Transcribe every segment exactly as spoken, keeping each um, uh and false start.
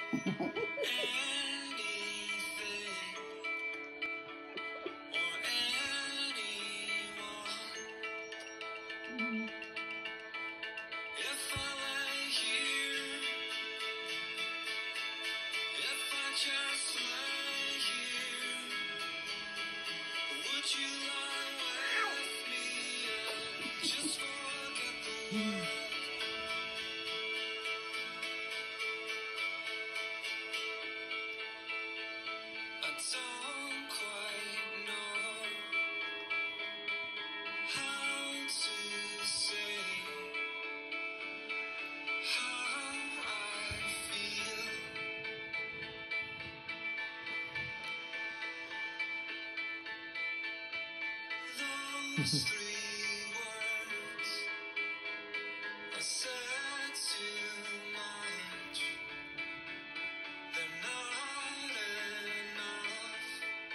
Those three words are said too much. They're not enough.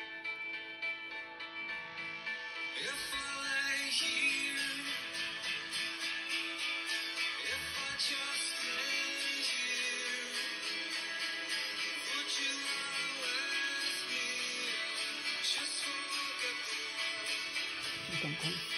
If I lay here, if I just lay here, would you lie with me? Just forget the world.